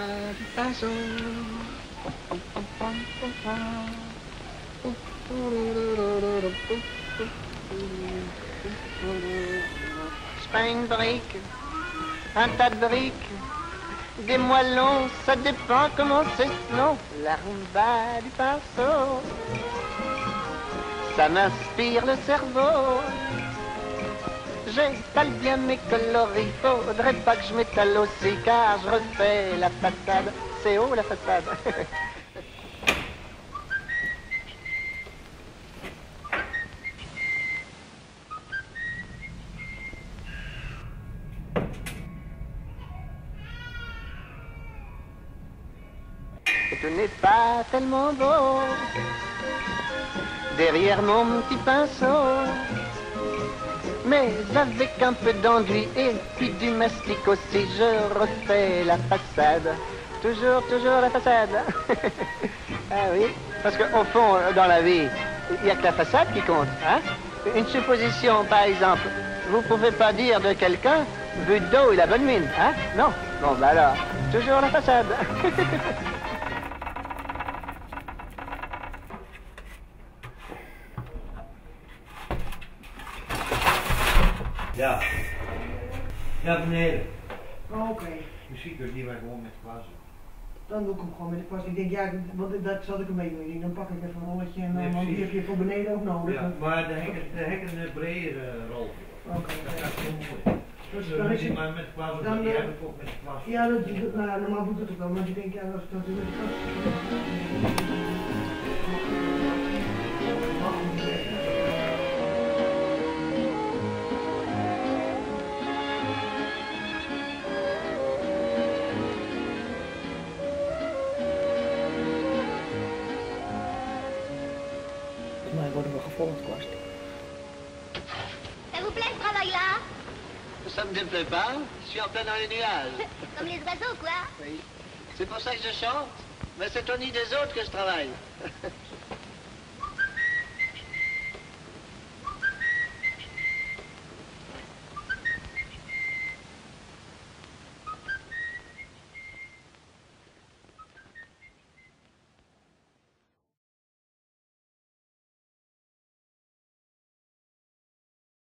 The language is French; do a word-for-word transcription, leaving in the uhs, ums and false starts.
du pinceau. C'est pas une brique, un tas de briques, des moellons, ça dépend comment c'est. Non, la rumba du pinceau, ça m'inspire le cerveau. J'étale bien mes coloris, faudrait pas que je m'étale aussi, car je refais la façade. C'est haut la façade. Et tout n'est pas tellement beau derrière mon petit pinceau. Mais avec un peu d'enduit et puis du mastic aussi, je refais la façade. Toujours, toujours la façade. Ah oui, parce qu'au fond, dans la vie, il n'y a que la façade qui compte. Hein? Une supposition, par exemple. Vous pouvez pas dire de quelqu'un, vu de dos, il a bonne mine. Hein? Non. Bon, bah alors, toujours la façade. Ja. Ja, beneden. Oh, oké. Okay. Muziek dus niet meer gewoon met kwassen. Dan doe ik hem gewoon met de kwast. Ik denk, ja, want dat zat ik ermee doen. Ik denk, dan pak ik even een rolletje en nee, want die heb je voor beneden ook nodig. Ja, maar de hekken, de hekken een bredere rol. Oké. Okay. Dat gaat heel mooi. Dus dus dan is het, maar met kwassen, dan, die heb ik ook met kwassen. Ja, dat, dat, nou, normaal doet het ook wel, maar ik denk, ja, als ik dat doe met de kwast. Maar worden we gevolgd, Kwast. Ça vous plaît ce travail-là? Ça me déplaît pas, je suis en plein dans les nuages. Comme les oiseaux, quoi. Oui. C'est pour ça que je chante, mais c'est au nid des autres que je travaille.